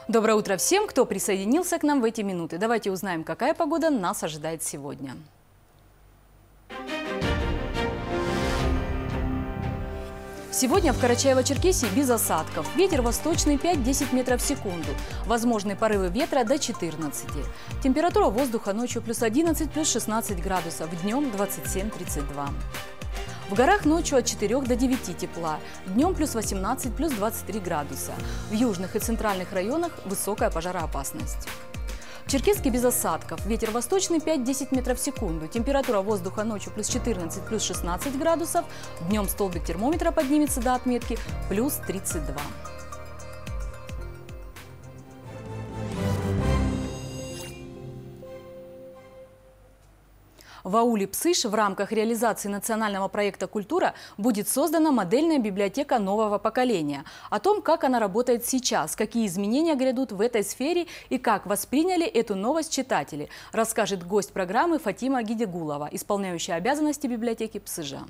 Доброе утро всем, кто присоединился к нам в эти минуты. Давайте узнаем, какая погода нас ожидает сегодня. Сегодня в Карачаево-Черкесии без осадков. Ветер восточный 5-10 метров в секунду. Возможны порывы ветра до 14. Температура воздуха ночью плюс 11, плюс 16 градусов. Днем 27-32. В горах ночью от 4 до 9 тепла, днем плюс 18, плюс 23 градуса. В южных и центральных районах высокая пожароопасность. В Черкесске без осадков, ветер восточный 5-10 метров в секунду, температура воздуха ночью плюс 14, плюс 16 градусов, днем столбик термометра поднимется до отметки плюс 32. В ауле Псыш в рамках реализации национального проекта «Культура» будет создана модельная библиотека нового поколения. О том, как она работает сейчас, какие изменения грядут в этой сфере и как восприняли эту новость читатели, расскажет гость программы Фатима Гидегулова, исполняющая обязанности библиотеки Псыжа.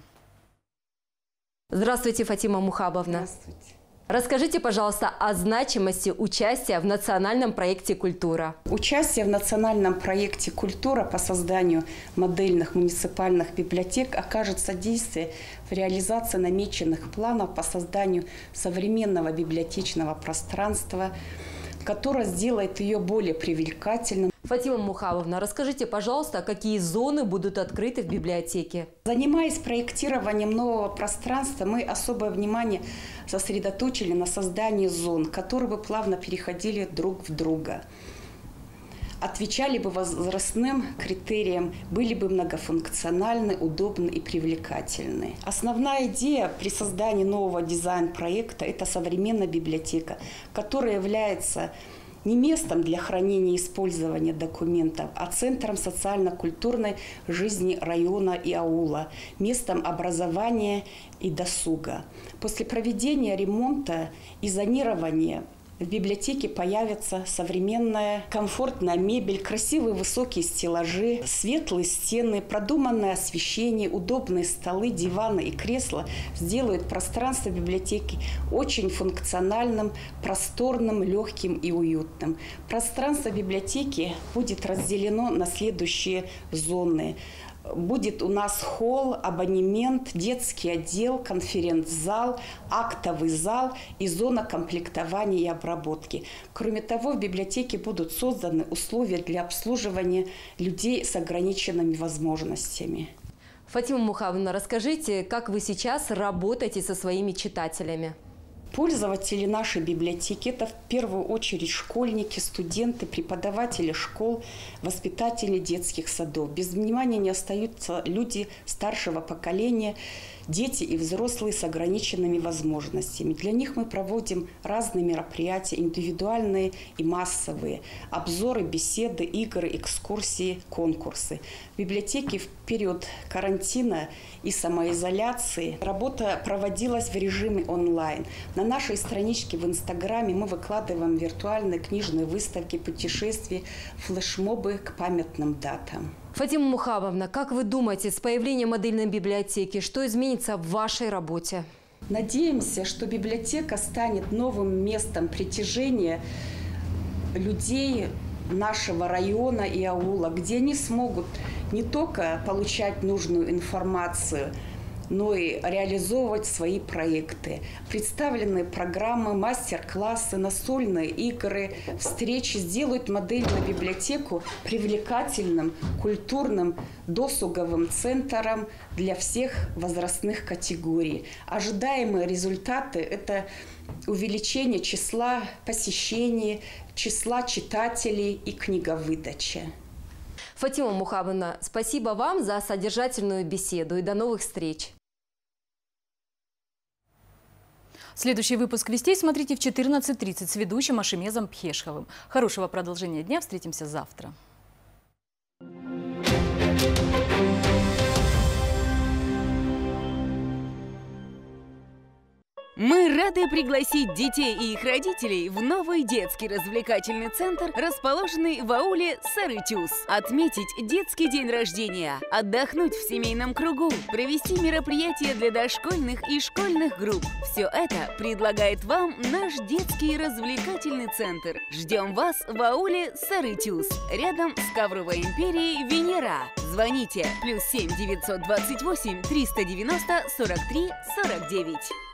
Здравствуйте, Фатима Мухабовна. Здравствуйте. Расскажите, пожалуйста, о значимости участия в национальном проекте «Культура». Участие в национальном проекте «Культура» по созданию модельных муниципальных библиотек окажет содействие в реализации намеченных планов по созданию современного библиотечного пространства, которое сделает ее более привлекательным. Фатима Мухабовна, расскажите, пожалуйста, какие зоны будут открыты в библиотеке? Занимаясь проектированием нового пространства, мы особое внимание сосредоточили на создании зон, которые бы плавно переходили друг в друга, отвечали бы возрастным критериям, были бы многофункциональны, удобны и привлекательны. Основная идея при создании нового дизайн-проекта – это современная библиотека, которая является не местом для хранения и использования документов, а центром социально-культурной жизни района и аула, местом образования и досуга. После проведения ремонта и зонирования в библиотеке появится современная комфортная мебель, красивые высокие стеллажи, светлые стены, продуманное освещение, удобные столы, диваны и кресла сделают пространство библиотеки очень функциональным, просторным, легким и уютным. Пространство библиотеки будет разделено на следующие зоны. Будет у нас холл, абонемент, детский отдел, конференц-зал, актовый зал и зона комплектования и обработки. Кроме того, в библиотеке будут созданы условия для обслуживания людей с ограниченными возможностями. Фатима Мухабовна, расскажите, как вы сейчас работаете со своими читателями? Пользователи нашей библиотеки – это в первую очередь школьники, студенты, преподаватели школ, воспитатели детских садов. Без внимания не остаются люди старшего поколения, дети и взрослые с ограниченными возможностями. Для них мы проводим разные мероприятия, индивидуальные и массовые, обзоры, беседы, игры, экскурсии, конкурсы. В библиотеке в период карантина и самоизоляции работа проводилась в режиме онлайн. На нашей страничке в Инстаграме мы выкладываем виртуальные книжные выставки, путешествия, флешмобы к памятным датам. Фатима Мухабовна, как вы думаете, с появлением модельной библиотеки, что изменится в вашей работе? Надеемся, что библиотека станет новым местом притяжения людей нашего района и аула, где они смогут не только получать нужную информацию, но и реализовывать свои проекты. Представленные программы, мастер-классы, настольные игры, встречи сделают модельную библиотеку привлекательным, культурным, досуговым центром для всех возрастных категорий. Ожидаемые результаты – это увеличение числа посещений, числа читателей и книговыдача. Фатима Мухабовна, спасибо вам за содержательную беседу и до новых встреч. Следующий выпуск «Вестей» смотрите в 14:30 с ведущим Ашемезом Пхешховым. Хорошего продолжения дня. Встретимся завтра. Мы рады пригласить детей и их родителей в новый детский развлекательный центр, расположенный в ауле Сарытюз. Отметить детский день рождения, отдохнуть в семейном кругу, провести мероприятия для дошкольных и школьных групп. Все это предлагает вам наш детский развлекательный центр. Ждем вас в ауле Сарытюз, рядом с Ковровой империей Венера. Звоните +7 928 390 43 49.